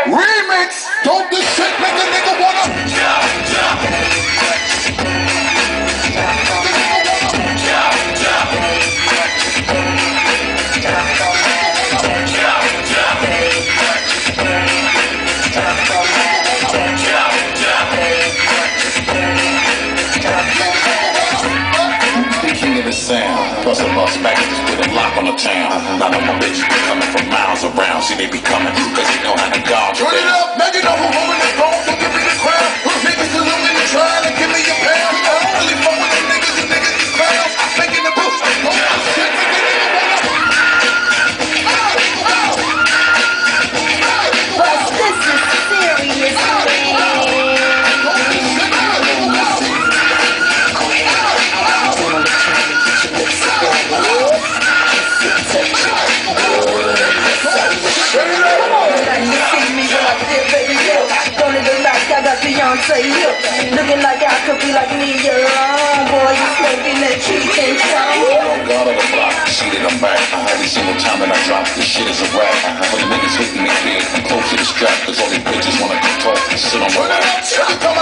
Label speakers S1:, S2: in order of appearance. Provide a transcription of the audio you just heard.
S1: Remix. Don't this shit make a nigga wanna? Sound. Plus a bus packages with a lock on the town. None of my bitches be coming from miles around. See, they be coming cause they know how to dodge. Turn it up, now you know who holding the phone, so give me the crowd. Niggas is looking to try to give me a pound. I don't really fuck with them niggas, you niggas is clowns. Making the boost, don't do shit, make a nigga wanna.
S2: But this is serious, man. Beyonce lips, looking like I could be like me alone. Boy, you smoking that cheese and tongue.
S1: God of the block, shit it, I'm back. Every single time that I drop, this shit is a rap. When the niggas hitting me big, I'm close to the strap, cause all these bitches wanna come talk and sit on my lap. Every time I